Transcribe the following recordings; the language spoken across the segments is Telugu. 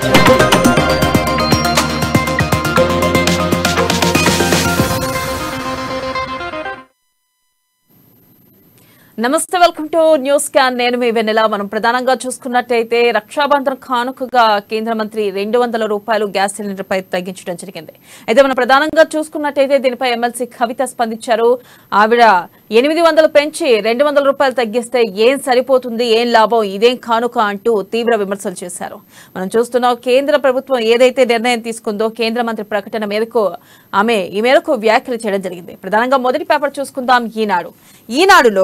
నమస్తే, వెల్కమ్ టు న్యూస్ క్యాన్. నేను మీ వెన్నెల. మనం ప్రధానంగా చూసుకున్నట్టయితే రక్షాబంధన్ కానుకగా కేంద్ర మంత్రి 200 రూపాయలు గ్యాస్ సిలిండర్ పై తగ్గించడం జరిగింది. అయితే మనం ప్రధానంగా చూసుకున్నట్టయితే దీనిపై ఎమ్మెల్సీ కవిత స్పందించారు. ఆవిడ 800 పెంచి 200 రూపాయలు తగ్గిస్తే ఏం సరిపోతుంది, ఏం లాభం, ఇదేం కానుక అంటూ తీవ్ర విమర్శలు చేశారు. మనం చూస్తున్నాం, కేంద్ర ప్రభుత్వం ఏదైతే నిర్ణయం తీసుకుందో కేంద్ర మంత్రి ప్రకటన మేరకు ఆమె ఈ మేరకు వ్యాఖ్యలు చేయడం జరిగింది. ప్రధానంగా మొదటి పేపర్ చూసుకుందాం. ఈనాడులో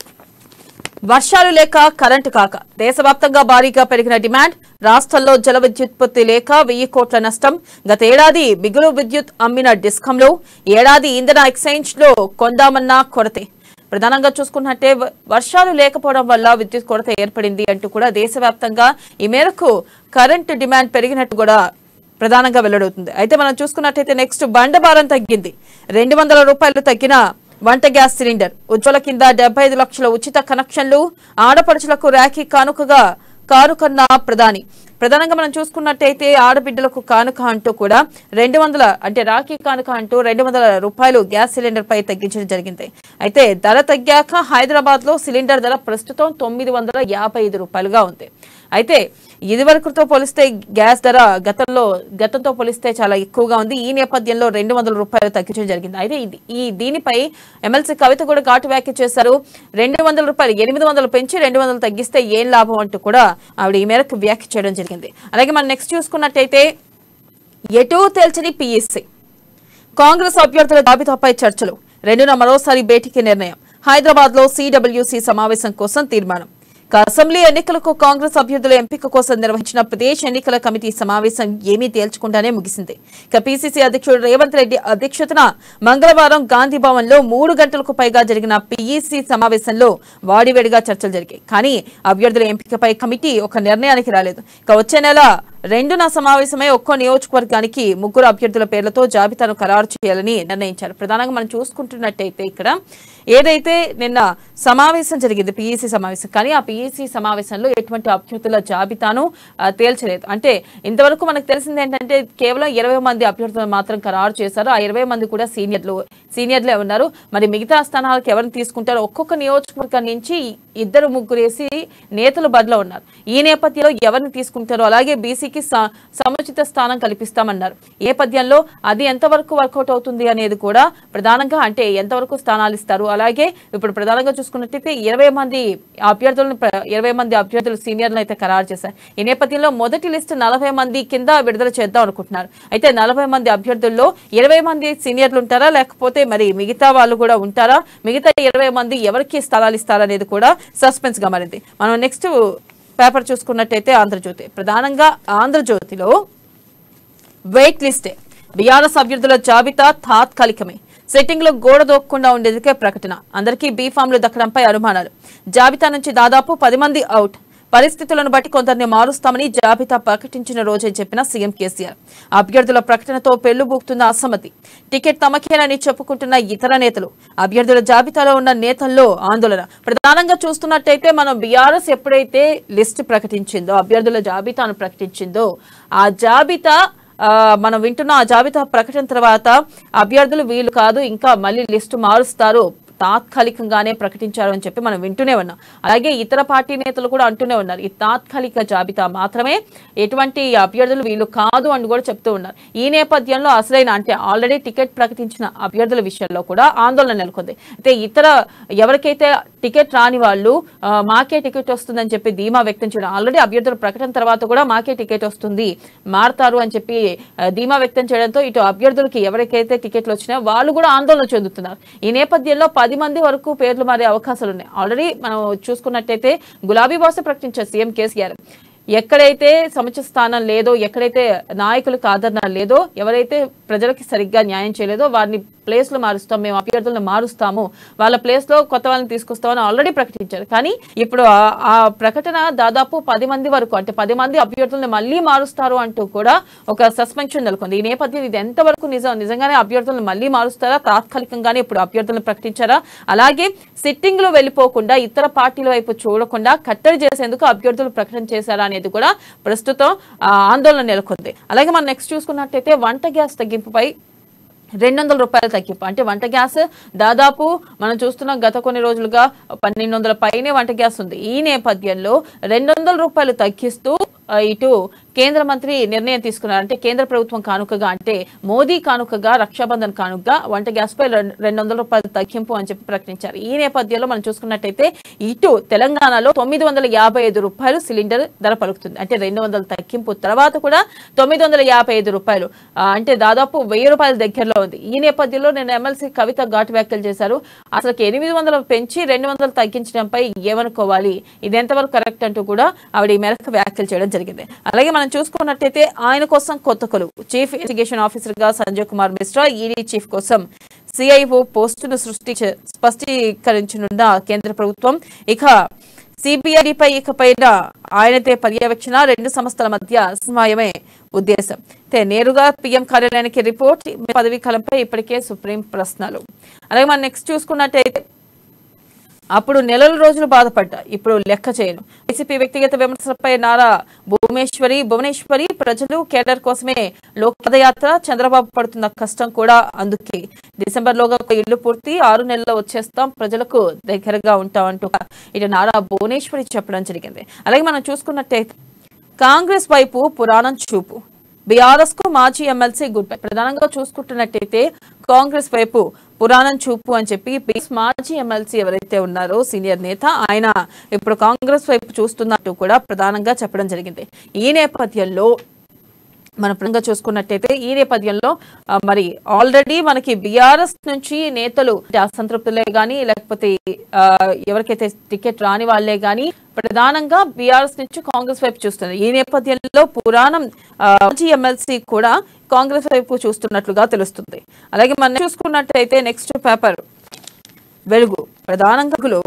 వర్షాలు లేక కరెంటు కాక దేశవ్యాప్తంగా భారీగా పెరిగిన డిమాండ్, రాష్ట్రంలో జల విద్యుత్పత్తి లేక 1000 కోట్ల నష్టం, గత ఏడాది మిగులు విద్యుత్ అమ్మిన డిస్కంలో, ఏడాది ఇంధన ఎక్స్చేంజ్ లో కొందామన్న కొరతే. ప్రధానంగా చూసుకున్నట్టే వర్షాలు లేకపోవడం వల్ల విద్యుత్ కొరత ఏర్పడింది అంటూ కూడా దేశవ్యాప్తంగా ఈ మేరకు కరెంటు డిమాండ్ పెరిగినట్టు కూడా ప్రధానంగా వెల్లడవుతుంది. అయితే మనం చూసుకున్నట్టయితే నెక్స్ట్ బండభారం తగ్గింది. 200 రూపాయలు తగ్గిన వంట గ్యాస్ సిలిండర్, ఉజ్వల కింద 75 లక్షల ఉచిత కనెక్షన్లు, ఆడపడుచులకు రాఖీ కానుకగా కానుకన్న ప్రధాని. ప్రధానంగా మనం చూసుకున్నట్టయితే ఆడబిడ్డలకు కానుక అంటూ కూడా 200 అంటే రాఖీ కానుక అంటూ 200 రూపాయలు గ్యాస్ సిలిండర్ పై తగ్గించడం జరిగింది. అయితే ధర తగ్గాక హైదరాబాద్ లో సిలిండర్ ధర ప్రస్తుతం 955 రూపాయలుగా ఉంది. అయితే ఇదివరకుతో పోలిస్తే గ్యాస్ ధర గతంతో పోలిస్తే చాలా ఎక్కువగా ఉంది. ఈ నేపథ్యంలో 200 రూపాయలు తగ్గించడం జరిగింది. అయితే దీనిపై ఎమ్మెల్సీ కవిత కూడా ఘాటు వ్యాఖ్య చేశారు. 200 రూపాయలు 800 పెంచి 200 తగ్గిస్తే ఏం లాభం అంటూ కూడా ఆవిడ ఈ మేరకు వ్యాఖ్య చేయడం జరిగింది. అలాగే మనం నెక్స్ట్ చూసుకున్నట్టయితే ఎటూ తేల్చని పీఈసీ, కాంగ్రెస్ అభ్యర్థుల జాబితాపై చర్చలు, 2న మరోసారి భేటీకి నిర్ణయం, హైదరాబాద్ లో సిడబ్ల్యూసీ సమావేశం కోసం తీర్మానం. అసెంబ్లీ ఎన్నికలకు కాంగ్రెస్ అభ్యర్థుల ఎంపిక కోసం నిర్వహించిన ప్రదేశ్ ఎన్నికల కమిటీ సమావేశం ఏమీ తేల్చకుండానే ముగిసింది. పిసిసి అధ్యక్షుడు రేవంత్ రెడ్డి అధ్యక్షతన మంగళవారం గాంధీ భవన్ లో 3 గంటలకు పైగా జరిగిన పీఈసీ సమావేశంలో వాడివేడిగా చర్చలు జరిగాయి. కానీ అభ్యర్థుల ఎంపికపై కమిటీ ఒక నిర్ణయానికి రాలేదు. వచ్చే నెల 2న సమావేశమై ఒక్కో నియోజకవర్గానికి 3 అభ్యర్థుల పేర్లతో జాబితాను ఖరారు చేయాలని నిర్ణయించారు. ప్రధానంగా మనం చూసుకుంటున్నట్టయితే ఇక్కడ ఏదైతే నిన్న సమావేశం జరిగింది పీఈసీ సమావేశం, కానీ ఆ పీఈసీ సమావేశంలో ఎటువంటి అభ్యర్థుల జాబితాను తేల్చలేదు. అంటే ఇంతవరకు మనకు తెలిసింది ఏంటంటే కేవలం 20 మంది అభ్యర్థులు మాత్రం ఖరారు చేశారు. ఆ 20 మంది కూడా సీనియర్లే ఉన్నారు. మరి మిగతా స్థానాలకు ఎవరిని తీసుకుంటారో ఒక్కొక్క నియోజకవర్గం నుంచి 2-3 నేతలు బదిలో ఉన్నారు. ఈ నేపథ్యంలో ఎవరిని తీసుకుంటారో, అలాగే బీసీకి సముచిత స్థానం కల్పిస్తామన్నారు. ఈ నేపథ్యంలో అది ఎంతవరకు వర్కౌట్ అవుతుంది అనేది కూడా ప్రధానంగా, అంటే ఎంతవరకు స్థానాలు ఇస్తారు. అలాగే ఇప్పుడు ప్రధానంగా చూసుకున్నట్టయితే 20 మంది అభ్యర్థులు సీనియర్లు అయితే ఖరారు చేశారు. ఈ నేపథ్యంలో మొదటి లిస్టు 40 మంది కింద విడుదల చేద్దాం అనుకుంటున్నారు. అయితే 40 మంది అభ్యర్థుల్లో 20 మంది సీనియర్లు ఉంటారా, లేకపోతే మరి మిగతా వాళ్ళు కూడా ఉంటారా, మిగతా 20 మంది ఎవరికి స్థలాలు ఇస్తారనేది కూడా సస్పెన్స్ గా మారింది. మనం నెక్స్ట్ పేపర్ చూసుకున్నట్టయితే ఆంధ్రజ్యోతి. ప్రధానంగా ఆంధ్రజ్యోతిలో వెయిట్ లిస్టే, బీఆర్ఎస్ అభ్యర్థుల జాబితా తాత్కాలికమే, సెట్టింగ్ లో గోడ దోక్కుండా ఉండేందుకే ప్రకటన, అందరికీ బీఫామ్లు దక్కడంపై అనుమానాలు, జాబితా నుంచి దాదాపు 10 మంది అవుట్, పరిస్థితులను బట్టి కొందరిని మారుస్తామని జాబితా ప్రకటించిన రోజే చెప్పిన సీఎం కేసీఆర్, అభ్యర్థుల ప్రకటనతో పెళ్లుబూకుతున్న అసమ్మతి, టికెట్ తమకేనని చెప్పుకుంటున్న ఇతర నేతలు, అభ్యర్థుల జాబితాలో ఉన్న నేతల్లో ఆందోళన. ప్రధానంగా చూస్తున్నట్టయితే మనం బీఆర్ఎస్ ఎప్పుడైతే లిస్టు ప్రకటించిందో, అభ్యర్థుల జాబితాను ప్రకటించిందో, ఆ జాబితా మనం వింటున్న ఆ జాబితా ప్రకటన తర్వాత అభ్యర్థులు వీళ్ళు కాదు, ఇంకా మళ్ళీ లిస్టు మారుస్తారు, తాత్కాలికంగానే ప్రకటించారు అని చెప్పి మనం వింటూనే ఉన్నాం. అలాగే ఇతర పార్టీ నేతలు కూడా అంటూనే ఉన్నారు, ఈ తాత్కాలిక జాబితా మాత్రమే, ఎటువంటి అభ్యర్థులు వీళ్ళు కాదు అని కూడా చెప్తూ ఉన్నారు. ఈ నేపథ్యంలో అసలైన, అంటే ఆల్రెడీ టికెట్ ప్రకటించిన అభ్యర్థుల విషయంలో కూడా ఆందోళన నెలకొంది. అయితే ఎవరికైతే టికెట్ రాని వాళ్ళు మాకే టికెట్ వస్తుందని చెప్పి ధీమా వ్యక్తం చేయడం, ఆల్రెడీ అభ్యర్థుల ప్రకటన తర్వాత కూడా మాకే టికెట్ వస్తుంది, మారుతారు అని చెప్పి ధీమా వ్యక్తం చేయడంతో ఇటు అభ్యర్థులకి ఎవరికైతే టికెట్లు వచ్చినాయో వాళ్ళు కూడా ఆందోళన చెందుతున్నారు. ఈ నేపథ్యంలో 10 మంది వరకు పేర్లు మారే అవకాశాలు ఉన్నాయి. ఆల్రెడీ మనం చూసుకున్నట్టయితే గులాబీ బాస్ ప్రకటించారు సీఎం కేసీఆర్, ఎక్కడైతే సముచిత స్థానం లేదో, ఎక్కడైతే నాయకులకు ఆదరణ లేదో, ఎవరైతే ప్రజలకి సరిగ్గా న్యాయం చేయలేదో వారిని ప్లేస్లు మారుస్తాం, మేము అభ్యర్థులను మారుస్తాము, వాళ్ళ ప్లేస్లో కొత్త వాళ్ళని తీసుకొస్తామని ఆల్రెడీ ప్రకటించారు. కానీ ఇప్పుడు ఆ ప్రకటన దాదాపు 10 మంది వరకు, అంటే 10 మంది అభ్యర్థులను మళ్ళీ మారుస్తారు అంటూ కూడా ఒక సస్పెన్షన్ నెలకొంది. ఈ నేపథ్యం ఇది ఎంతవరకు నిజంగానే అభ్యర్థులను మళ్ళీ మారుస్తారా, తాత్కాలికంగానే ఇప్పుడు అభ్యర్థులను ప్రకటించారా, అలాగే సిట్టింగ్ లో వెళ్ళిపోకుండా ఇతర పార్టీల వైపు చూడకుండా కట్టడి చేసేందుకు అభ్యర్థులు ప్రకటన చేశారా అనేది కూడా ప్రస్తుతం ఆందోళన నెలకొంది. అలాగే మనం నెక్స్ట్ చూసుకున్నట్టయితే వంట గ్యాస్ తగ్గింపుపై 200 రూపాయల తగ్గింపు. అంటే వంట గ్యాస్ దాదాపు మనం చూస్తున్నాం గత కొన్ని రోజులుగా 1200 పైనే వంట గ్యాస్ ఉంది. ఈ నేపథ్యంలో 200 రూపాయలు తగ్గిస్తూ ఇటు కేంద్ర మంత్రి నిర్ణయం తీసుకున్నారు. అంటే కేంద్ర ప్రభుత్వం కానుకగా, అంటే మోదీ కానుకగా, రక్షాబంధన్ కానుకగా వంట గ్యాస్ పై 200 రూపాయలు తగ్గింపు అని చెప్పి ప్రకటించారు. ఈ నేపథ్యంలో మనం చూసుకున్నట్టయితే ఇటు తెలంగాణలో 955 రూపాయలు సిలిండర్ ధర పలుకుతుంది. అంటే 200 తగ్గింపు తర్వాత కూడా 955 రూపాయలు, అంటే దాదాపు 1000 రూపాయల దగ్గరలో ఉంది. ఈ నేపథ్యంలో నేను ఎమ్మెల్సీ కవిత ఘాటు వ్యాఖ్యలు చేశారు. అసలు 800 పెంచి 200 తగ్గించడంపై ఏమనుకోవాలి, ఇది ఎంతవరకు కరెక్ట్ అంటూ కూడా ఆవిడ ఈ మేరకు వ్యాఖ్యలు చేయడం జరిగింది. అలాగే మనం చూసుకున్నట్టయితే ఆయన కోసం కొత్త కొలువు చీఫ్ ఇరిగేషన్ ఆఫీసర్ గా సంజయ్ కుమార్ మిశ్రా, ఈడీ చీఫ్ కోసం సిఐఓ పోస్టును స్పష్టీకరించనున్న కేంద్ర ప్రభుత్వం. ఇక సిబిఐడిపై ఇకపైన ఆయనతే పర్యవేక్షణ, 2 సంస్థల మధ్య సమన్వయమే ఉద్దేశం. నేరుగా పీఎం కార్యాలయానికి రిపోర్ట్, పదవీ కాలంపై ఇప్పటికే సుప్రీం ప్రశ్నలు. అలాగే మనం నెక్స్ట్ చూసుకున్నట్టయితే అప్పుడు నెలల రోజులు బాధపడ్డా, ఇప్పుడు లెక్క చేయను. వైసీపీ వ్యక్తిగత విమర్శలపై నారా భువనేశ్వరి ప్రజలు కేడర్ కోసమే లోకయాత్ర, చంద్రబాబు పడుతున్న కష్టం కూడా అందుకే. డిసెంబర్లోగా ఇళ్లు పూర్తి, 6 నెలల్లో వచ్చేస్తాం, ప్రజలకు దగ్గరగా ఉంటాం అంటూ ఇటు నారా భువనేశ్వరి చెప్పడం జరిగింది. అలాగే మనం చూసుకున్నట్టయితే కాంగ్రెస్ వైపు పురాణం చూపు, బీఆర్ఎస్ కు మాజీ ఎమ్మెల్సీ గుడ్ బై. ప్రధానంగా చూసుకుంటున్నట్టయితే కాంగ్రెస్ వైపు పురాణం చూపు అని చెప్పి మాజీ ఎమ్మెల్సీ ఎవరైతే ఉన్నారో సీనియర్ నేత, ఆయన ఇప్పుడు కాంగ్రెస్ వైపు చూస్తున్నట్టు కూడా ప్రధానంగా చెప్పడం జరిగింది. ఈ నేపథ్యంలో మనం ప్రధానంగా చూసుకున్నట్టయితే ఈ నేపథ్యంలో మరి ఆల్రెడీ మనకి బీఆర్ఎస్ నుంచి నేతలు అసంతృప్తులే గానీ, లేకపోతే ఎవరికైతే టికెట్ రాని వాళ్లే గానీ ప్రధానంగా బీఆర్ఎస్ నుంచి కాంగ్రెస్ వైపు చూస్తున్నారు. ఈ నేపథ్యంలో పురాణం మాజీ ఎమ్మెల్సీ కూడా కాంగ్రెస్ వైపు చూస్తున్నట్లుగా తెలుస్తుంది. అలాగే మనం చూసుకున్నట్టయితే నెక్స్ట్ పేపర్ వెలుగు, ప్రధానంగా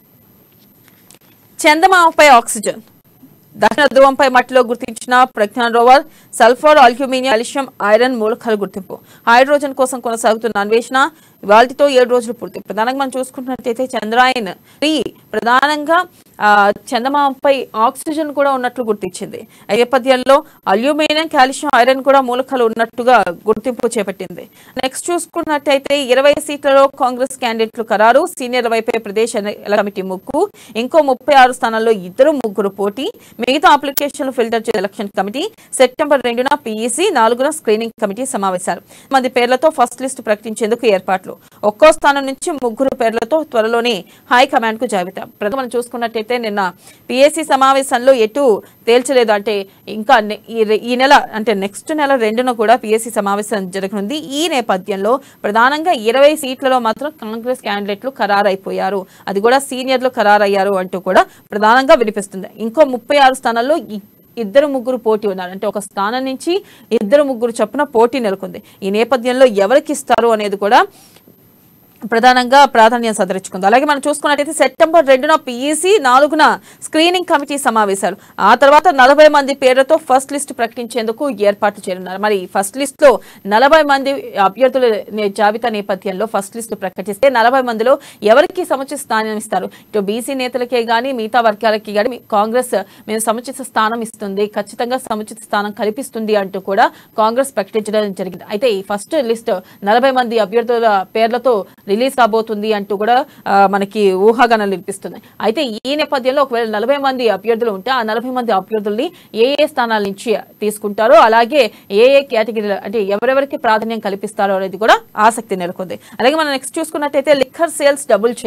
చందమామపై ఆక్సిజన్, దక్షిణ ధ్రువంపై మట్టిలో గుర్తించిన Pragyan rover, sulphur, aluminium, calcium, iron మూలకాల గుర్తింపు. హైడ్రోజన్ కోసం కొనసాగుతున్న అన్వేషణ ఇవాళతో 7 రోజులు పూర్తి. ప్రధానంగా మనం చూసుకున్నట్టయితే చంద్రాయన్ 3 ప్రధానంగా చందమామపై ఆక్సిజన్ కూడా ఉన్నట్లు గుర్తించింది. ఈ నేపథ్యంలో అల్యూమినియం, కాల్షియం, ఐరన్ కూడా మూలకాలు ఉన్నట్టుగా గుర్తింపు చేపట్టింది. నెక్స్ట్ చూసుకున్నట్టయితే 20 సీట్లలో కాంగ్రెస్ క్యాండిడేట్లు ఖరారు, సీనియర్ వైపే ప్రదేశ్ కమిటీ ముగ్గు, ఇంకో 36 స్థానాల్లో 2-3 పోటీ. మిగతా అప్లికేషన్లు ఫిల్టర్ చేసే ఎలక్షన్ కమిటీ. సెప్టెంబర్ 2న పీఈసీ, 4న స్క్రీనింగ్ కమిటీ సమావేశాలు. మంది పేర్లతో ఫస్ట్ లిస్ట్ ప్రకటించేందుకు ఏర్పాట్లు. ఒక్కో స్థానం నుంచి 3 పేర్లతో త్వరలోనే హైకమాండ్ కు జాబితా. మనం చూసుకున్నట్టయితే నిన్న పీఏసీ సమావేశంలో ఎటు తేల్చలేదు. అంటే ఇంకా ఈ నెల, అంటే నెక్స్ట్ నెల 2న కూడా పీఏసీ సమావేశం జరగనుంది. ఈ నేపథ్యంలో ప్రధానంగా 20 సీట్లలో మాత్రం కాంగ్రెస్ క్యాండిడేట్లు ఖరారైపోయారు, అది కూడా సీనియర్లు ఖరారయ్యారు అంటూ కూడా ప్రధానంగా వినిపిస్తుంది. ఇంకో 36 స్థానాల్లో 2-3 పోటీ ఉన్నారు. అంటే ఒక స్థానం నుంచి 2-3 చొప్పున పోటీ నెలకొంది. ఈ నేపథ్యంలో ఎవరికి ఇస్తారు అనేది కూడా ప్రధానంగా ప్రాధాన్యం సంతరించుకుంది. అలాగే మనం చూసుకున్నట్టయితే సెప్టెంబర్ 2న పీఈసీ, 4న స్క్రీనింగ్ కమిటీ సమావేశాలు. ఆ తర్వాత 40 మంది పేర్లతో ఫస్ట్ లిస్ట్ ప్రకటించేందుకు ఏర్పాట్లు చేయనున్నారు. మరి ఫస్ట్ లిస్ట్ లో 40 మంది అభ్యర్థుల జాబితా నేపథ్యంలో ఫస్ట్ లిస్ట్ ప్రకటిస్తే 40 మందిలో ఎవరికి సముచిత స్థానం ఇస్తారు? ఇటు బీసీ నేతలకే గానీ మిగతా వర్గాలకి గానీ కాంగ్రెస్ మేము సముచిత స్థానం ఇస్తుంది, ఖచ్చితంగా సముచిత స్థానం కల్పిస్తుంది అంటూ కూడా కాంగ్రెస్ ప్రకటించడం జరిగింది. అయితే ఈ ఫస్ట్ లిస్ట్ 40 మంది అభ్యర్థుల పేర్లతో రిలీజ్ కాబోతుంది అంటూ కూడా మనకి ఊహాగానాలు వినిపిస్తున్నాయి. అయితే ఈ నేపథ్యంలో ఒకవేళ 40 మంది అభ్యర్థులు ఉంటే ఆ 40 మంది అభ్యర్థుల్ని ఏ స్థానాల నుంచి తీసుకుంటారో, అలాగే ఏ కేటగిరీలో, అంటే ఎవరెవరికి ప్రాధాన్యం కల్పిస్తారో అనేది కూడా ఆసక్తి నెలకొంది. అలాగే మనం నెక్స్ట్ చూసుకున్నట్టయితే లిక్కర్ సేల్స్ డబుల్ చేయాలి.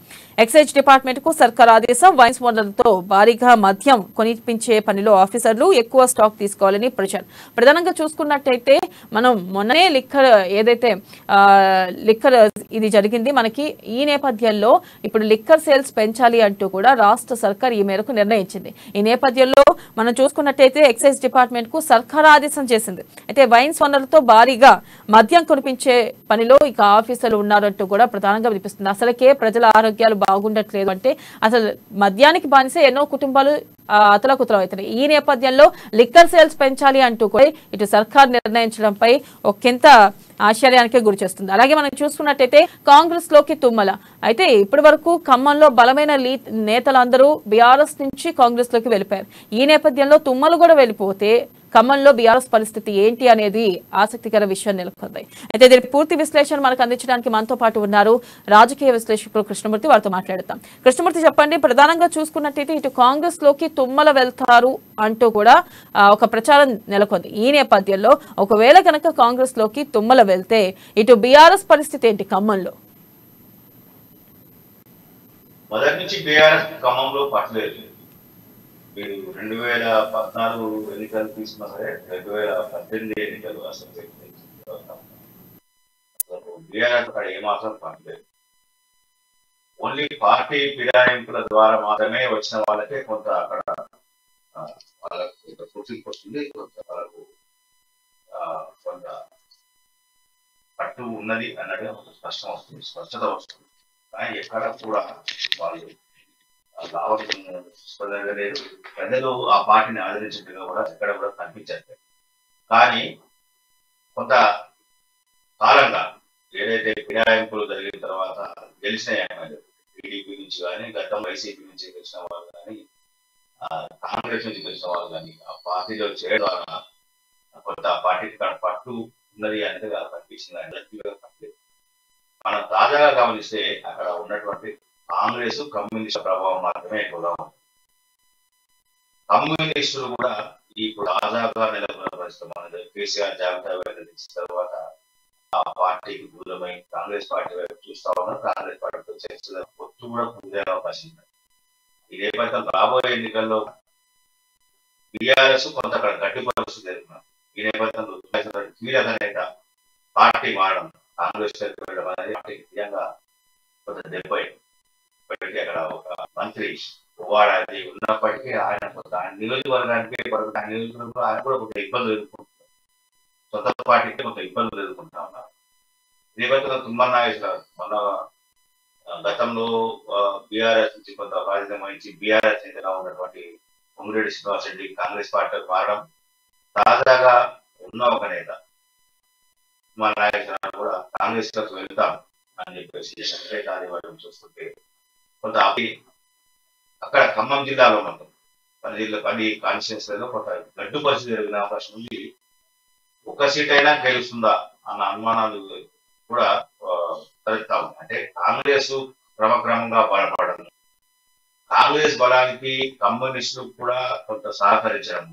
ఎక్సైజ్ డిపార్ట్మెంట్ కు సర్కార్ ఆదేశం. వైన్స్ ఓనర్లతో భారీగా మద్యం కొనిపించే పనిలో ఆఫీసర్లు ఎక్కువ స్టాక్ తీసుకోవాలని ప్రెషర్. ప్రధానంగా చూసుకున్నట్టయితే మనం మొన్ననే ఏదైతే లిక్కర్ ఇది జరిగింది మనకి. ఈ నేపథ్యంలో ఇప్పుడు లిక్కర్ సేల్స్ పెంచాలి అంటూ కూడా రాష్ట్ర సర్కార్ ఈ మేరకు నిర్ణయించింది. ఈ నేపథ్యంలో మనం చూసుకున్నట్టయితే ఎక్సైజ్ డిపార్ట్మెంట్ కు సర్కార్ ఆదేశం చేసింది. అయితే వైన్స్ ఓనర్లతో భారీగా మద్యం కొనిపించే పనిలో ఇక ఆఫీసర్లు ఉన్నారంటూ కూడా ప్రధానంగా వినిపిస్తుంది. అసలుకే ప్రజల ఆరోగ్యాలు బాగుండట్లేదు అంటే అసలు మద్యానికి బానిసే ఎన్నో కుటుంబాలు అతలకుతలం అవుతున్నాయి. ఈ నేపథ్యంలో లిక్కర్ సేల్స్ పెంచాలి అంటూ కూడా ఇటు సర్కార్ నిర్ణయించడంపై ఒకంత ఆశ్చర్యానికి గురి చేస్తుంది. అలాగే మనం చూసుకున్నట్టయితే కాంగ్రెస్ లోకి తుమ్మల. అయితే ఇప్పటి వరకు ఖమ్మంలో బలమైన నేతలందరూ బీఆర్ఎస్ నుంచి కాంగ్రెస్ లోకి వెళ్ళిపోయారు. ఈ నేపథ్యంలో తుమ్మలు కూడా వెళ్ళిపోతే ఖమ్మంలో బీఆర్ఎస్ పరిస్థితి ఏంటి అనేది ఆసక్తికర విషయం నెలకొంది. అయితే దీని పూర్తి విశ్లేషణ మనకు అందించడానికి మనతో పాటు ఉన్నారు రాజకీయ విశ్లేషకులు కృష్ణమూర్తి. వారితో మాట్లాడతాం. కృష్ణమూర్తి, చెప్పండి, ప్రధానంగా చూసుకున్నట్టయితే ఇటు కాంగ్రెస్ లోకి తుమ్మల వెళ్తారు అంటూ కూడా ఒక ప్రచారం నెలకొంది. ఈ నేపథ్యంలో ఒకవేళ కనుక కాంగ్రెస్ లోకి తుమ్మల వెళ్తే ఇటు బీఆర్ఎస్ పరిస్థితి ఏంటి ఖమ్మంలో? మొదటి నుంచి బీఆర్ఎస్ ఖమ్మంలో పట్టలేదు. మీరు 2014 ఎన్నికలు తీసుకున్నా సరే, 2018 ఎన్నికలు అసలు బీఆర్ఎస్ అక్కడ ఏమాత్రం పట్టలేదు. ఓన్లీ పార్టీ ఫిరాయింపుల ద్వారా మాత్రమే వచ్చిన వాళ్ళకే కొంత అక్కడ వాళ్ళకు గుర్తింపు వస్తుంది, కొంత వాళ్ళకు కొంత పట్టు ఉన్నది అన్నది స్పష్టత వస్తుంది. కానీ ఎక్కడ కూడా వాళ్ళు లాభలేదు. ప్రజలు ఆ పార్టీని ఆదరించినట్టుగా కూడా ఎక్కడ కూడా కనిపించట్లేదు. కానీ కొంత కాలంగా ఏదైతే ఫిరాయింపులు జరిగిన తర్వాత గెలిచిన టీడీపీ నుంచి కానీ, గతం వైసీపీ నుంచి గెలిచిన వాళ్ళు కానీ, కాంగ్రెస్ నుంచి గెలిచిన వాళ్ళు కానీ ఆ పార్టీలో చేయడం ద్వారా కొంత పార్టీకి పట్టు ఉన్నది అనేది కనిపించింది. మనం తాజాగా గమనిస్తే అక్కడ ఉన్నటువంటి కాంగ్రెస్ కమ్యూనిస్ట్ ప్రభావం మాత్రమే ఎక్కువగా ఉంది. కమ్యూనిస్టులు కూడా ఇప్పుడు తాజాగా నెలకొన్న పరిస్థితి మన కేసీఆర్ జాబితా వెల్లడించిన తర్వాత ఆ పార్టీకి దూరమై కాంగ్రెస్ పార్టీ వైపు చూస్తా ఉన్నారు. కాంగ్రెస్ పార్టీతో చర్చల పొత్తు కూడా పొందే అవకాశం ఉంది. ఈ నేపథ్యంలో రాబోయే ఎన్నికల్లో బీఆర్ఎస్ కొంత అక్కడ గట్టి పరిస్థితి ఎదుర్కొన్నారు. ఈ నేపథ్యంలో కీలక నేత పార్టీ మారడం, కాంగ్రెస్ వెళ్ళడం అనేది పార్టీకి నిజంగా కొంత దెబ్బై అక్కడ ఒక మంత్రి వాడాది ఉన్నప్పటికీ ఆయన కొంత నియోజకవర్గానికి నియోజకవర్గంలో ఆయన కూడా కొంత ఇబ్బందులు ఎదుర్కొంటున్నారు. సొంత పార్టీకి కొంత ఇబ్బందులు ఎదుర్కొంటా ఉన్నారు. నేపథ్యంలో తుమ్మల నాగేశ్వరరావు మన గతంలో బీఆర్ఎస్ నుంచి కొంత బాధ్యత వహించి బీఆర్ఎస్ నేతగా ఉన్నటువంటి పొంగిరెడ్డి శ్రీనివాస్ రెడ్డి కాంగ్రెస్ పార్టీకి మారడం, తాజాగా ఉన్న ఒక నేత తుమ్మల నాగేశ్వరరావు కూడా కాంగ్రెస్ లోకి వెళ్తాం అని చెప్పేసి సంకేతాన్ని వాటిని చూస్తుంటే కొంత అక్కడ ఖమ్మం జిల్లాలో మొత్తం 10 కాన్స్టిట్యూన్సీలలో కొంత గడ్డు పరిస్థితి జరిగిన అవకాశం ఉంది. ఒక సీట్ అయినా గెలుస్తుందా అన్న అనుమానాలు కూడా తలెత్తా ఉన్నాయి. అంటే కాంగ్రెస్ క్రమక్రమంగా బలపడడం, కాంగ్రెస్ బలానికి కమ్యూనిస్టులు కూడా కొంత సహకరించడం,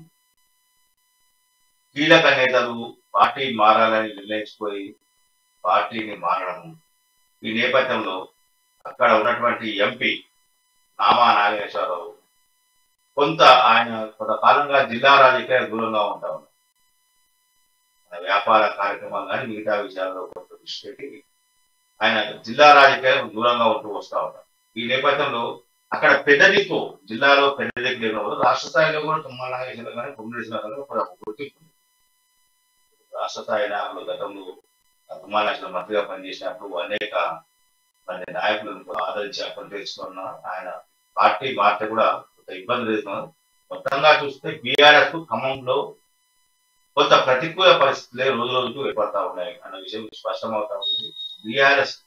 కీలక నేతలు పార్టీ మారాలని నిర్ణయించుకొని పార్టీని మారడం. ఈ నేపథ్యంలో అక్కడ ఉన్నటువంటి ఎంపీ నామా నాగేశ్వరరావు ఆయన కొంతకాలంగా జిల్లా రాజకీయాలు దూరంగా ఉంటా ఉన్నారు. వ్యాపార కార్యక్రమాలు కానీ మిగతా విషయాల్లో కొంత దృష్టి పెట్టి ఆయన జిల్లా రాజకీయాలకు దూరంగా ఉంటూ వస్తా ఉన్నారు. ఈ నేపథ్యంలో అక్కడ పెద్ద దిక్కు జిల్లాలో పెద్ద దిక్కు లేకపోతే రాష్ట్ర స్థాయిలో కూడా తుమ్మల నాగేశ్వరరావు కానీ పొంగిరెడ్డి గుర్తింపు. రాష్ట్ర స్థాయి నాయకులు గతంలో తుమ్మల నాగేశ్వరరావు మంత్రిగా పనిచేసినప్పుడు అనేక మంది నాయకులను ఆదరించి అప్పటి తెలుసుకున్న ఆయన పార్టీ మార్పు కూడా కొంత ఇబ్బంది ఎదుర్కొన్నారు. మొత్తంగా చూస్తే బీఆర్ఎస్ కు ఖమ్మంలో కొంత ప్రతికూల పరిస్థితులే రోజు రోజుకు ఏర్పడతా ఉన్నాయి అన్న విషయం స్పష్టమవుతా ఉంది. బీఆర్ఎస్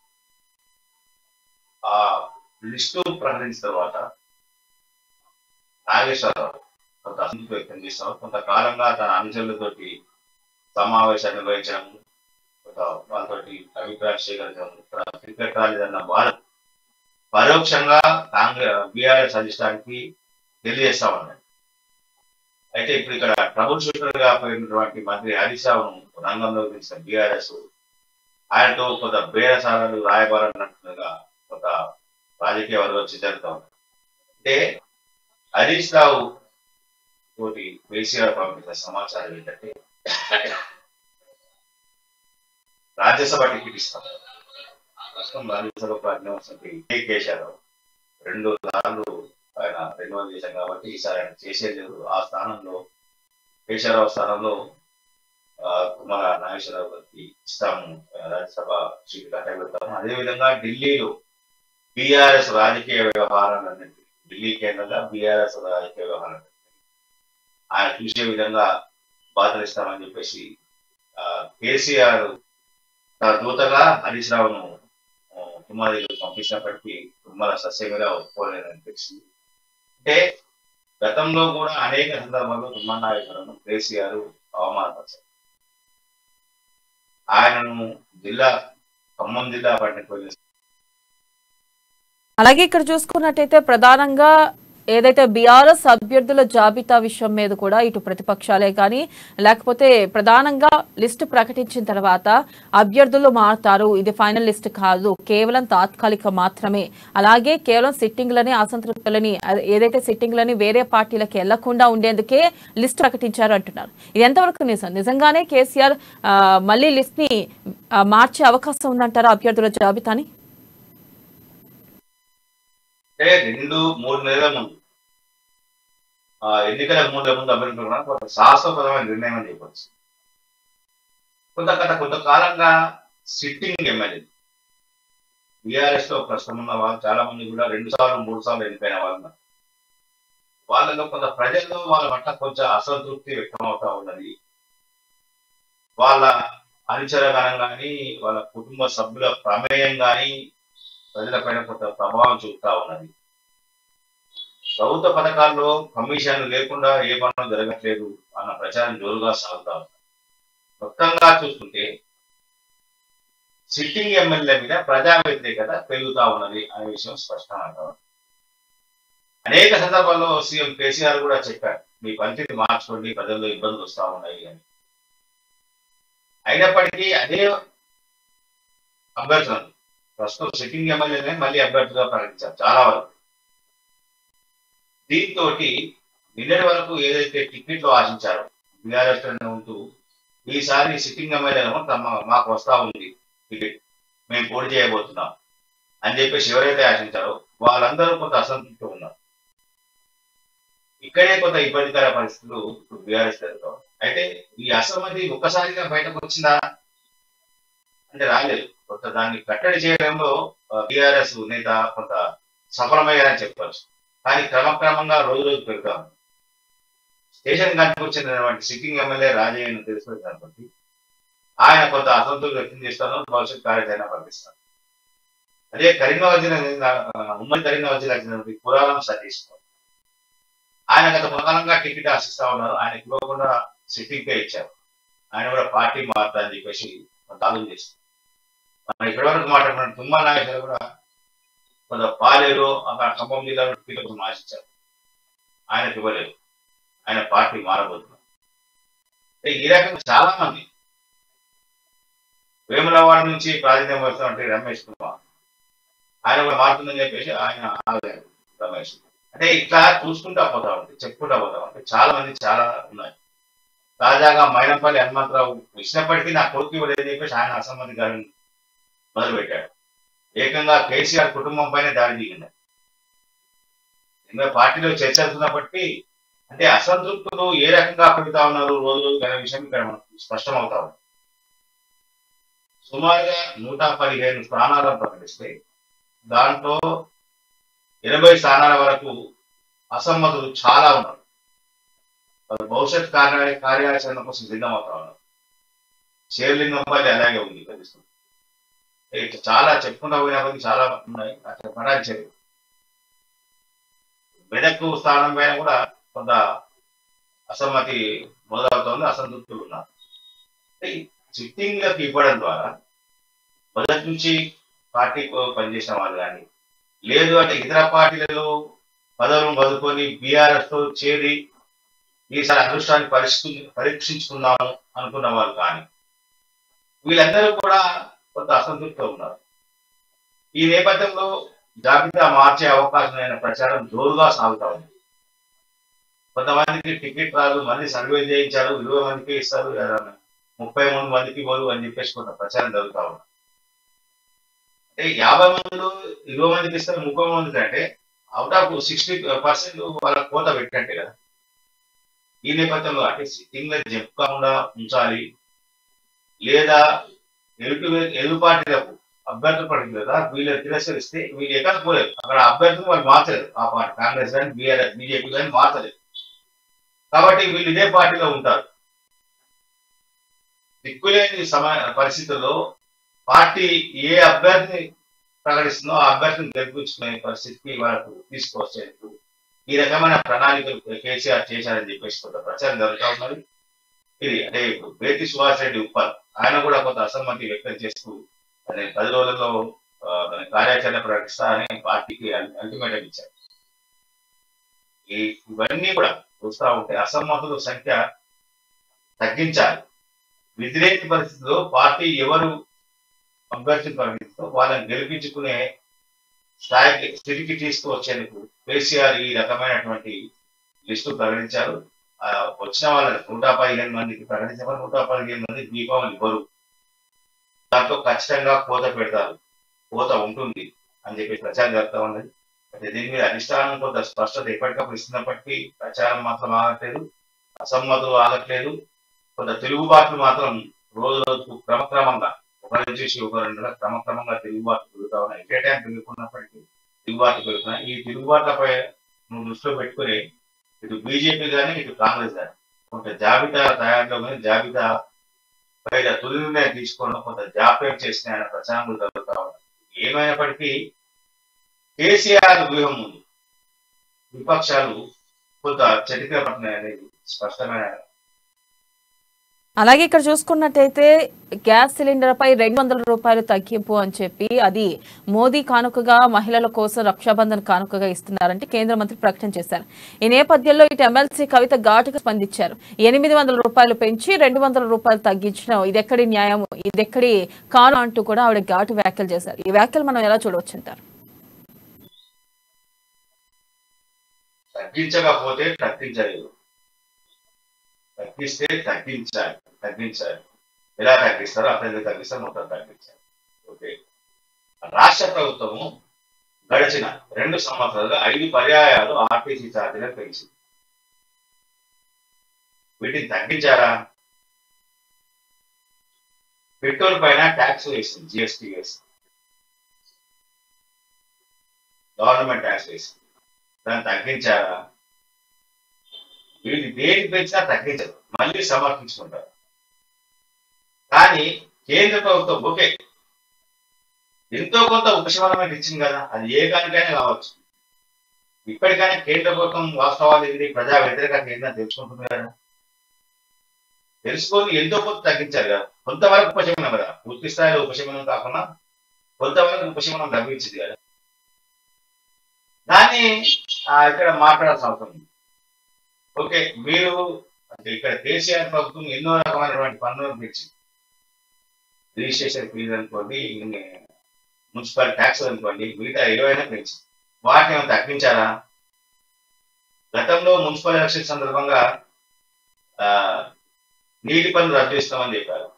ఆ లిస్టు ప్రకటించిన తర్వాత నాగేశ్వరరావు కొంత అసంతృప్తి వ్యక్తం చేస్తున్నారు. కొంతకాలంగా తన అనుచరులతోటి సమావేశాన్ని నిర్వహించడం, వాళ్ళతోటి అభిప్రాయం సేకరించడం, క్రికెట్ రాలేదన్న బాధ పరోక్షంగా బీఆర్ఎస్ అధిష్టానికి తెలియజేస్తా ఉన్నాయి. అయితే ఇప్పుడు ఇక్కడ ట్రబుల్ షూటర్ గా పోయినటువంటి మంత్రి హరీష్ రావును రంగంలోకి తీసిన బీఆర్ఎస్ ఆయనతో కొంత బేరసారాలు రాయబారన్నట్టుగా కొంత రాజకీయ వర్గం జరుగుతూ ఉంది. అంటే హరీష్ రావు తోటి కేసీఆర్ పంపించిన సమాచారం ఏంటంటే రాజ్యసభ టికెట్ ఇస్తాం. ప్రస్తుతం రాజ్యసభ ప్రాజ్ఞ కేశారావు 2 సార్లు ఆయన రెన్యువల్ చేశాం కాబట్టి ఈసారి ఆయన చేసేది లేదు. ఆ స్థానంలో కేశవరావు స్థానంలో కుమార నాగేశ్వరరావు గారికి ఇస్తాము, రాజ్యసభ సీటు కట్టబెడతాము. అదేవిధంగా ఢిల్లీలో బీఆర్ఎస్ రాజకీయ వ్యవహారాలన్నింటి ఢిల్లీ కేంద్రంగా బీఆర్ఎస్ రాజకీయ వ్యవహారాలు ఆయన చూసే విధంగా బాధలు ఇస్తామని చెప్పేసి కేసీఆర్ తన దూతగా హరీష్ రావును తుమ్మల పంపించినప్పటికీ తుమ్మల సస్యమిగా ఒప్పుకోలేదని తెలిసింది. అంటే గతంలో కూడా అనేక సందర్భాల్లో తుమ్మల నాగేశ్వరరావును కేసీఆర్ అవమానపరిచారు. ఆయనను ఖమ్మం జిల్లా పట్టిన అలాగే ఇక్కడ చూసుకున్నట్టయితే ప్రధానంగా ఏదైతే బీఆర్ఎస్ అభ్యర్థుల జాబితా విషయం మీద కూడా ఇటు ప్రతిపక్షాలే కానీ లేకపోతే ప్రధానంగా లిస్టు ప్రకటించిన తర్వాత అభ్యర్థులు మారుతారు, ఇది ఫైనల్ లిస్ట్ కాదు, కేవలం తాత్కాలిక మాత్రమే, అలాగే కేవలం సిట్టింగ్లని అసంతృప్తులని ఏదైతే సిట్టింగ్లని వేరే పార్టీలకు వెళ్లకుండా ఉండేందుకే లిస్ట్ ప్రకటించారు అంటున్నారు. ఇది ఎంతవరకు నిజంగానే కేసీఆర్ మళ్ళీ లిస్ట్ ని మార్చే అవకాశం ఉందంటారా అభ్యర్థుల జాబితాని? 2-3 నెలల ముందు ఎన్నికల 3 నెలల ముందు అభ్యర్థులు కొంత సాహసోపదమైన నిర్ణయం అని చెప్పవచ్చు. కొంతకాలంగా సిట్టింగ్ ఎమ్మెల్యే బీఆర్ఎస్ లో ప్రస్తుతం ఉన్న వాళ్ళు చాలా మంది కూడా 2 సార్లు 3 సార్లు ఎన్నికైన వాళ్ళు. వాళ్ళలో కొంత ప్రజల్లో వాళ్ళ పట్ల కొంచెం అసంతృప్తి వ్యక్తం అవుతా ఉన్నది. వాళ్ళ అనుచరగణం కానీ వాళ్ళ కుటుంబ సభ్యుల ప్రమేయం కానీ ప్రజలపైన కొంత ప్రభావం చూపుతా ఉన్నది. ప్రభుత్వ పథకాల్లో కమిషన్ లేకుండా ఏ పనులు జరగట్లేదు అన్న ప్రచారం జోరుగా సాగుతా ఉంది. మొత్తంగా చూసుకుంటే సిట్టింగ్ ఎమ్మెల్యే మీద ప్రజా వ్యతిరేకత పెరుగుతా ఉన్నది అనే విషయం స్పష్టంగా అనేక సందర్భాల్లో సీఎం కేసీఆర్ కూడా చెప్పారు, మీ పరిస్థితి మార్చుకోండి, ప్రజల్లో ఇబ్బందులు వస్తా ఉన్నాయి అని. అయినప్పటికీ అదే అభ్యర్థులను ప్రస్తుతం సిట్టింగ్ ఎమ్మెల్యేనే మళ్ళీ అభ్యర్థిగా ప్రకటించారు చాలా వరకు. దీంతో నిన్నటి వరకు ఏదైతే టికెట్లు ఆశించారో బీఆర్ఎస్ ఉంటూ ఈసారి సిట్టింగ్ ఎమ్మెల్యేలను మాకు వస్తా ఉంది టికెట్, మేము పోటీ చేయబోతున్నాం అని చెప్పేసి ఎవరైతే ఆశించారో వాళ్ళందరూ కొంత అసంతృప్తి ఉన్నారు. ఇక్కడే కొంత ఇబ్బందికర పరిస్థితులు ఇప్పుడు బీఆర్ఎస్ జరుగుతాం. అయితే ఈ అసమ్మతి ఒక్కసారిగా బయటకు వచ్చిందా అంటే రాలేదు. కొంత దాన్ని కట్టడి చేయడంలో బీఆర్ఎస్ నేత కొంత సఫలమయ్యారని చెప్పవచ్చు. కానీ క్రమక్రమంగా రోజు పెరుగుతాం. స్టేషన్ కనిపించినటువంటి సిట్టింగ్ ఎమ్మెల్యే రాజయ్యను తెలుసుకున్నటువంటి ఆయన కొంత అసంతృప్తి వ్యక్తం చేస్తాను, భవిష్యత్ కార్యాచరణ ప్రకటిస్తాను. అదే కరీంనగర్ జిల్లా ఉమ్మడి కరీంనగర్ జిల్లా చెందినటువంటి పురాణం సతీష్ ఆయన గత కొంతకాలంగా టికెట్ ఆశిస్తా ఉన్నారు. ఆయనకి ఇవ్వకుండా సిట్టింగ్కే ఇచ్చారు. ఆయన కూడా పార్టీ మారుతారని చెప్పేసి కొంత ఆలోచన చేస్తారు. మనం ఇప్పటివరకు మాట్లాడుకున్న తుమ్మల నాగేశ్వరరావు కూడా కొంత పాలేరు అక్కడ ఖమ్మం జిల్లాలో టికెట్ కోసం ఆశించారు, ఆయనకు ఇవ్వలేదు. ఆయన పార్టీ మారబోతున్నారు. ఈ రకంగా చాలా మంది వేములవాడ నుంచి ప్రాతినిధ్యం వస్తున్నటువంటి రమేష్ కుమార్ ఆయన కూడా మారుతుందని చెప్పేసి ఆయన ఆగారు రమేష్. అంటే ఇట్లా చూసుకుంటా పోతా ఉంటాయి, చెప్పుకుంటా పోతా ఉంటాయి. చాలా మంది చాలా ఉన్నాయి. తాజాగా మైనంపల్లి హనుమంతరావు ఇచ్చినప్పటికీ నా కొడుకు ఇవ్వలేదని చెప్పేసి ఆయన అసమ్మతి గారిని మొదలుపెట్టాడు. ఏకంగా కేసీఆర్ కుటుంబం పైన దాడి దిగింది. ఇంకా పార్టీలో చర్చలుతున్నప్పటికీ అంటే అసంతృప్తులు ఏ రకంగా పెరుగుతా ఉన్నారు రోజు రోజు అనే విషయం ఇక్కడ మనకు స్పష్టమవుతా ఉంది. సుమారుగా 115 స్థానాలను ప్రకటిస్తే దాంట్లో 80 స్థానాల వరకు అసమ్మతులు చాలా ఉన్నారు. భవిష్యత్ కార్యాచరణ కోసం సిద్ధమవుతా ఉన్నారు. శేర్లింగంపల్లి అలాగే ఉంది పరిస్థితి. ఇట్లా చాలా చెప్పుకుంటా పోయినా కొద్ది చాలా ఉన్నాయి. చెప్పడానికి మెదక్ స్థానం పైన కూడా కొంత అసమ్మతి మొదలవుతోంది, అసంతృప్తులు ఉన్నారు. సిట్టింగ్లకు ఇవ్వడం ద్వారా మొదటి నుంచి పార్టీకి పనిచేసిన వాళ్ళు కానీ లేదు అంటే ఇతర పార్టీలలో పదవులను వదులుకొని బీఆర్ఎస్ తో చేరి ఈసారి అదృష్టాన్ని పరీక్షించుకున్నాము అనుకున్న వాళ్ళు కానీ వీళ్ళందరూ కూడా కొంత అసంతృప్తితో ఉన్నారు. ఈ నేపథ్యంలో జాబితా మార్చే అవకాశమైన ప్రచారం జోరుగా సాగుతా ఉంది. కొంతమందికి టికెట్ రాదు, మళ్ళీ సర్వే చేయించారు, 20 మందికి ఇస్తారు, 33 మందికి ఇవ్వరు అని చెప్పేసి కొంత ప్రచారం జరుగుతా ఉంది. అంటే 50 మందిలో 20 మందికి ఇస్తారు, 30 మందికి అంటే అవుట్ ఆఫ్ 60% వాళ్ళ కోత పెట్టినట్టే కదా. ఈ నేపథ్యంలో అంటే సిట్టింగ్ లో చెప్పకుండా ఉంచాలి, లేదా ఎదురుపార్టీలకు అభ్యర్థులు పడింది కదా, వీళ్ళు తిరస్కరిస్తే వీళ్ళు ఎక్కడ పోలేదు, అక్కడ అభ్యర్థులు వాళ్ళు మార్చలేదు. ఆ పార్టీ కాంగ్రెస్ కానీ బీజేపీ కానీ మార్చలేదు. కాబట్టి వీళ్ళు ఇదే పార్టీలో ఉంటారు. దిక్కులేని పరిస్థితుల్లో పార్టీ ఏ అభ్యర్థిని ప్రకటిస్తుందో ఆ అభ్యర్థిని గెలిపించుకునే పరిస్థితికి వాళ్ళకు తీసుకొచ్చేందుకు ఈ రకమైన ప్రణాళికలు కేసీఆర్ చేశారని చెప్పేసి కొంత ప్రచారం జరుగుతూ ఉన్నది. ఇది అంటే ఇప్పుడు బేతి సుభాష్ రెడ్డి ఉప్పల్ ఆయన కూడా కొంత అసమ్మతి వ్యక్తం చేస్తూ 10 రోజుల్లో కార్యాచరణ ప్రకటిస్తా అని పార్టీకి అల్టిమేటం ఇచ్చారు. ఇవన్నీ కూడా చూస్తా ఉంటే అసమ్మతుల సంఖ్య తగ్గించాలి. వ్యతిరేక పరిస్థితుల్లో పార్టీ ఎవరు అభ్యర్థిని ప్రకటిస్తుందో వాళ్ళని గెలిపించుకునే స్థితికి తీసుకువచ్చేందుకు కేసీఆర్ ఈ రకమైనటువంటి లిస్టు ప్రకటించారు. వచ్చిన వాళ్ళని 115 మందికి ప్రకటించారు. 115 మంది దీపావళి ఇవ్వరు, దాంతో ఖచ్చితంగా కోత పెడతారు, కోత ఉంటుంది అని చెప్పి ప్రచారం జరుగుతూ ఉన్నది. అయితే దీని మీద అధిష్టానం కొంత స్పష్టత ఎప్పటికప్పుడు ఇస్తున్నప్పటికీ ప్రచారం మాత్రం ఆగట్లేదు, అసమ్మతులు ఆగట్లేదు. కొంత తిరుగుబాట్లు మాత్రం రోజు రోజుకు క్రమక్రమంగా ఒకరి చూసి ఒక 2 నెలల క్రమక్రమంగా తిరుగుబాట్లు పెరుగుతా ఉన్నాయి. ఏ టైం పెరుగుతున్నప్పటికీ తిరుగుబాట్లు పెరుగుతున్నాయి. ఈ తిరుగుబాట్లపై నువ్వు దృష్టిలో పెట్టుకుని ఇటు బీజేపీ కానీ ఇటు కాంగ్రెస్ కానీ కొంత జాబితా తయారులో కానీ జాబితా పైగా తొలి నిర్ణయం తీసుకోవడం కొంత జాప్యం చేసిన ఆయన ప్రచారం జరుగుతూ ఉన్నాయి. ఏమైనప్పటికీ కేసీఆర్ వ్యూహం ముందు విపక్షాలు కొంత చరిత్ర పడుతున్నాయి అనేది స్పష్టమైన. అలాగే ఇక్కడ చూసుకున్నట్టయితే గ్యాస్ సిలిండర్ పై 200 రూపాయలు తగ్గింపు అని చెప్పి అది మోదీ కానుకగా మహిళల కోసం రక్షాబంధన్ కానుకగా ఇస్తున్నారంటే కేంద్ర మంత్రి ప్రకటన చేశారు. ఈ నేపథ్యంలో ఇటు ఎమ్మెల్సీ కవిత ఘాటుగా స్పందించారు. 800 రూపాయలు పెంచి 200 రూపాయలు తగ్గించడం ఇదెక్కడి న్యాయం, ఇదెక్కడి కాను అంటూ కూడా ఆవిడ ఘాటు వ్యాఖ్యలు చేశారు. ఈ వ్యాఖ్యలు మనం ఎలా చూడవచ్చు అంటారు? తగ్గించకపోతే తగ్గించలేదు, తగ్గిస్తే తగ్గించాలి. ఎలా తగ్గిస్తారో అతనికి తగ్గిస్తారు, మొత్తం తగ్గించాలి. ఓకే, రాష్ట్ర ప్రభుత్వము గడిచిన 2 సంవత్సరాలుగా 5 పర్యాయాలు ఆర్టీసీ ఛార్జీలను పెంచింది. వీటిని తగ్గించారా? పెట్రోల్ పైన ట్యాక్స్ వేసింది, జిఎస్టీ వేసింది, గవర్నమెంట్ ట్యాక్స్ వేసింది. దాన్ని తగ్గించారా? వీళ్ళు దేనికి పెంచినా తగ్గించరు, మళ్ళీ సమర్థించుకుంటారు. కానీ కేంద్ర ప్రభుత్వం ఓకే ఎంతో కొంత ఉపశమనమైన ఇచ్చింది కదా, అది ఏ కానికైనా కావచ్చు. ఇప్పటికైనా కేంద్ర ప్రభుత్వం వాస్తవాలు ఏంటి, ప్రజా వ్యతిరేకత ఏంటని తెలుసుకుంటుంది కదా. తెలుసుకొని ఎంతో కొంత తగ్గించారు కదా, కొంతవరకు ఉపశమనం కదా, పూర్తి స్థాయిలో ఉపశమనం కాకుండా కొంతవరకు ఉపశమనం లభించింది కదా. దాన్ని ఇక్కడ మాట్లాడాల్సిన అవసరం ఉంది. ఓకే, మీరు అంటే ఇక్కడ కేసీఆర్ ప్రభుత్వం ఎన్నో రకమైనటువంటి పన్నులను పెంచింది. రిజిస్ట్రేషన్ ఫీజు అనుకోండి, మున్సిపల్ ట్యాక్స్ అనుకోండి, మిగతా ఏవైనా పెంచింది. వాటిని ఏమైనా తగ్గించారా? గతంలో మున్సిపల్ ఎలక్షన్ సందర్భంగా నీటి పన్ను రద్దు ఇస్తామని చెప్పారు.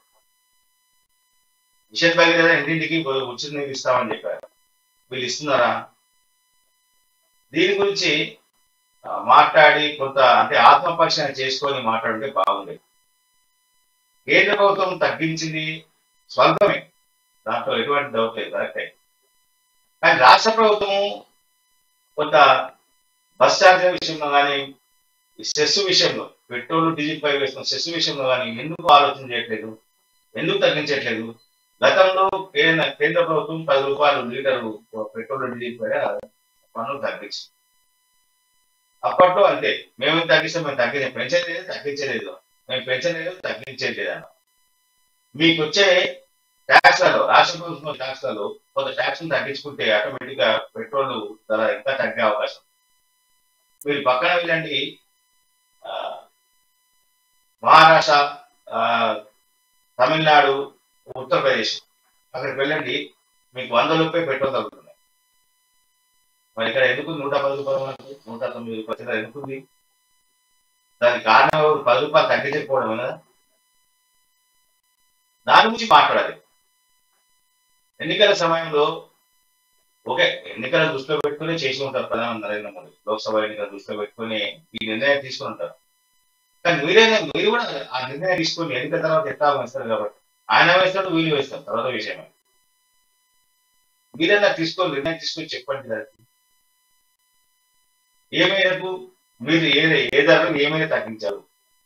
మిషన్ భగీరథ ఇంటింటికి ఉచిత నీరు ఇస్తామని చెప్పారు. వీళ్ళు ఇస్తున్నారా? దీని గురించి మాట్లాడి కొంత అంటే ఆత్మపరిశీలన చేసుకొని మాట్లాడితే బాగుండేది. కేంద్ర ప్రభుత్వం తగ్గించింది స్వల్పమే, దాంట్లో ఎటువంటి డౌట్ లేదు, కరెక్టే. కానీ రాష్ట్ర ప్రభుత్వం కొంత బస్ ఛార్జీల విషయంలో కానీ, సెస్ విషయంలో, పెట్రోల్ డీజిల్ పై వేస్తున్న సెస్ విషయంలో కానీ ఎందుకు ఆలోచన చేయట్లేదు, ఎందుకు తగ్గించట్లేదు? గతంలో కేంద్ర ప్రభుత్వం 10 రూపాయలు లీటరు పెట్రోల్ డీజిల్ పై పన్నులు తగ్గించింది. అప్పట్లో అంతే, మేము తగ్గిస్తాం, మేము పెంచలేదు, తగ్గించలేదు, మేము పెంచలేదు, తగ్గించలేదు అన్న. మీకు వచ్చే ట్యాక్స్లలో, రాష్ట్ర ప్రభుత్వం ట్యాక్స్లలో కొంత ట్యాక్స్ తగ్గించుకుంటే ఆటోమేటిక్ గా పెట్రోల్ ధర ఇంకా తగ్గే అవకాశం. మీరు పక్కన వెళ్ళండి, మహారాష్ట్ర, తమిళనాడు, ఉత్తరప్రదేశ్, అక్కడికి వెళ్ళండి, మీకు 100 రూపాయలు పెట్రోల్ తగ్గుతున్నాయి. మరి ఇక్కడ ఎందుకు 110 రూపాయలు మనకు 109 రూపాయలు ఎందుకుంది? దానికి కారణం ఎవరు? 10 రూపాయలు తగ్గించకపోవడం కదా. దాని గురించి మాట్లాడాలి. ఎన్నికల సమయంలో ఓకే, ఎన్నికల దృష్టిలో పెట్టుకుని చేసి ఉంటారు ప్రధాని నరేంద్ర మోడీ. లోక్సభ ఎన్నికల దృష్టిలో పెట్టుకుని ఈ నిర్ణయం తీసుకుని ఉంటారు. కానీ మీరు కూడా ఆ నిర్ణయం తీసుకొని ఎన్నికల తర్వాత ఎట్లా వేస్తారు కాబట్టి ఆయన వేస్తాడు, వీళ్ళు వేస్తారు, తర్వాత విషయమే. మీరైనా నిర్ణయం తీసుకొని చెప్పండి దానికి ఏ మేరకు మీరు ఏ ధరను ఏమైనా తగ్గించారు,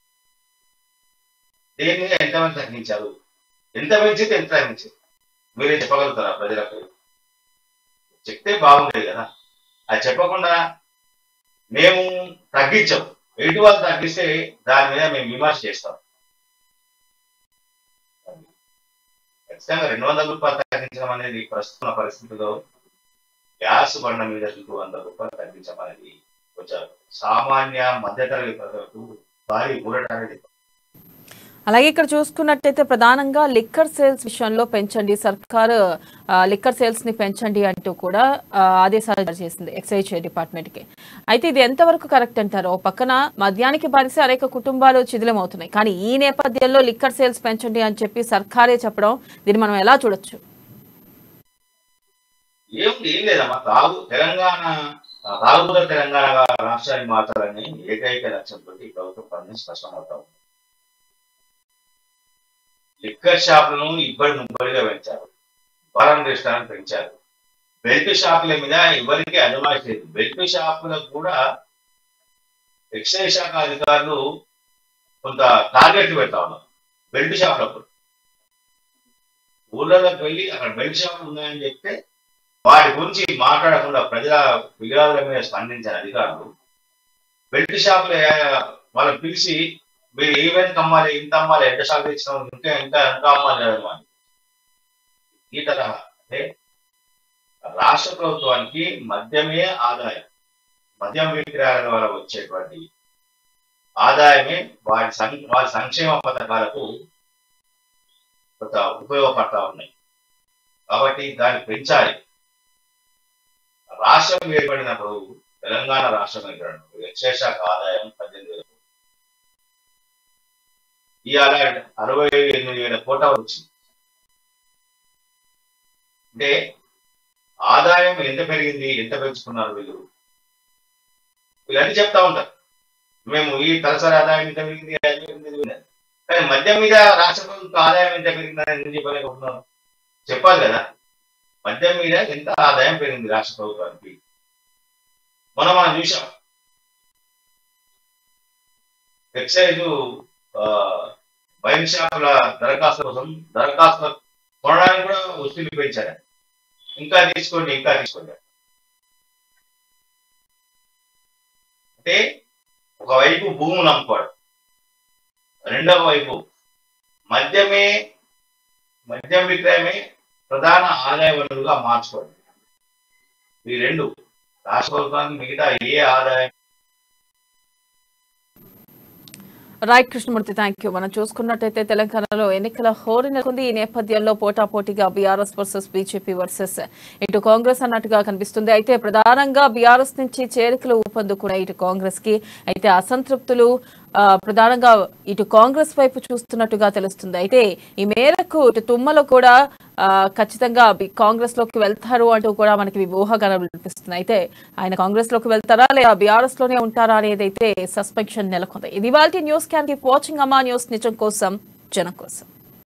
దేని మీద ఎంతమంది తగ్గించారు, ఎంత పెంచితే ఎంత తగ్గించారు మీరే చెప్పగలుగుతారా ప్రజలకు? చెప్తే బాగుండేది కదా. అది చెప్పకుండా మేము తగ్గించాం, ఎటు వాళ్ళు తగ్గిస్తే దాని మీద మేము విమర్శ చేస్తాం. ఖచ్చితంగా 200 రూపాయలు తగ్గించడం అనేది ప్రస్తుత పరిస్థితిలో గ్యాస్ బండ మీద 200 రూపాయలు తగ్గించడం అనేది కొంచెం సామాన్య మధ్యతరగతి ప్రజలకు భారీ ఊరట అనేది. అలాగే ఇక్కడ చూసుకున్నట్టయితే ప్రధానంగా లిక్కర్ సేల్స్ విషయంలో పెంచండి, సర్కారు లిక్కర్ సేల్స్ ని పెంచండి అంటూ కూడా ఆదేశాలు జారీ చేసింది ఎక్సైజ్ డిపార్ట్మెంట్ కి. అయితే ఇది ఎంతవరకు కరెక్ట్ అంటారు? ఓ పక్కన మద్యానికి బానిస అనేక కుటుంబాలు శిథిలమవుతున్నాయి, కానీ ఈ నేపథ్యంలో లిక్కర్ సేల్స్ పెంచండి అని చెప్పి సర్కారే చెప్పడం, దీన్ని మనం ఎలా చూడొచ్చు? ఏం లేదమ్మా, తాగుబోతుల తెలంగాణ రాష్ట్రాన్ని మార్చాలని ఏకైక లక్ష్యంతో ప్రభుత్వం పని స్పష్టమవుతా ఉంది. లిక్కర్ షాపులను ముబ్బడిగా పెంచారు, బారం రెస్టారెంట్ పెంచారు, బెల్ట్ షాపుల మీద ఎవరికి అజమాయిషి లేదు. బెల్ట్ షాపులకు కూడా ఎక్సైజ్ శాఖ అధికారులు కొంత టార్గెట్లు పెడతా ఉన్నారు. బెల్ట్ షాపులకు ఊళ్ళలోకి వెళ్ళి అక్కడ బెల్ట్ షాపులు ఉన్నాయని చెప్తే వాటి గురించి మాట్లాడకుండా ప్రజల ఫిర్యాదుల మీద స్పందించిన అధికారులు బెల్ట్ షాపులు వాళ్ళని పిలిచి మీరు ఈవెంట్ అమ్మాలి, ఇంత అమ్మాలి, ఎంత షాప్ ఇచ్చినాం, ఇంకా అమ్మాలి కదా అని. ఈ తరహా అంటే రాష్ట్ర ప్రభుత్వానికి మద్యమే ఆదాయం, మద్యం విక్రయాల ద్వారా వచ్చేటువంటి ఆదాయమే వారి సంక్షేమ పథకాలకు కొంత ఉపయోగపడతా ఉన్నాయి. కాబట్టి దాన్ని పెంచాలి. రాష్ట్రం ఏర్పడినప్పుడు తెలంగాణ రాష్ట్రం ఏర్పడినప్పుడు ఎక్సైజ్ శాఖ ఆదాయం 18,000 ఇవాళ 68,000 కోట్ల వచ్చింది. అంటే ఆదాయం ఎంత పెరిగింది, ఎంత పెంచుకున్నారు వీళ్ళని చెప్తా ఉంటారు. మేము ఈ తలసరి ఆదాయం ఎంత పెరిగింది, కానీ మద్యం మీద రాష్ట్ర ప్రభుత్వ ఆదాయం ఎంత పెరిగిందని ఎందుకు చెప్పలేకపోతున్నాం? చెప్పాలి కదా. మద్యం మీద ఎంత ఆదాయం పెరిగింది రాష్ట్ర ప్రభుత్వానికి మనం చూసాం. ఎక్సైజ్ వైన్ షాపుల దరఖాస్తుల కోసం దరఖాస్తులు కొనడానికి కూడా వస్తువులు పెంచారు. ఇంకా తీసుకోండి అంటే ఒకవైపు భూములు అమ్ముకోవడం, రెండవ వైపు మద్యం విక్రయమే ప్రధాన ఆదాయ వనరుగా మార్చుకోవడం. ఈ రెండు రాష్ట్ర ప్రభుత్వానికి మిగతా ఏ ఆదాయం. Right Krishnamurthy, thank you. మనం చూసుకున్నట్టయితే తెలంగాణలో ఎన్నికల హోరు నెలకొంది. ఈ నేపథ్యంలో పోటాపోటీగా బీఆర్ఎస్ వర్సెస్ బీజేపీ వర్సెస్ ఇటు కాంగ్రెస్ అన్నట్టుగా కనిపిస్తుంది. అయితే ప్రధానంగా బీఆర్ఎస్ నుంచి చేరికలు ఊపందుకున్నాయి ఇటు కాంగ్రెస్ కి. అయితే అసంతృప్తులు ప్రధానంగా ఇటు కాంగ్రెస్ వైపు చూస్తున్నట్టుగా తెలుస్తుంది. అయితే ఈ మేరకు ఇటు తుమ్మలో కూడా ఖచ్చితంగా కాంగ్రెస్ లోకి వెళ్తారు అంటూ కూడా మనకి ఊహాగానాలు వినిపిస్తున్నాయి. అయితే ఆయన కాంగ్రెస్ లోకి వెళ్తారా లేదా బీఆర్ఎస్ లోనే ఉంటారా అనేది అయితే సస్పెన్షన్ నెలకొంది. ఇది ఇవాల్టి news. Can keep watching Amma news, నిజం కోసం జనం కోసం.